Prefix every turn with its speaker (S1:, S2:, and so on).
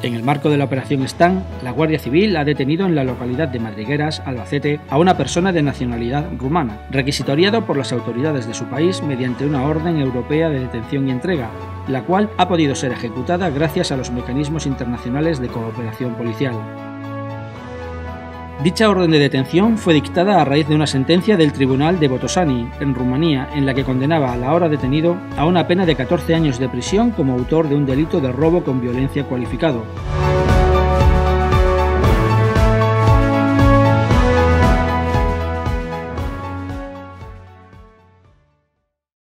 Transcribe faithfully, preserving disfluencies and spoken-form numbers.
S1: En el marco de la Operación Stan, la Guardia Civil ha detenido en la localidad de Madrigueras, Albacete, a una persona de nacionalidad rumana, requisitoriado por las autoridades de su país mediante una orden europea de detención y entrega, la cual ha podido ser ejecutada gracias a los mecanismos internacionales de cooperación policial. Dicha orden de detención fue dictada a raíz de una sentencia del Tribunal de Botoșani, en Rumanía, en la que condenaba al ahora detenido a una pena de catorce años de prisión como autor de un delito de robo con violencia cualificado.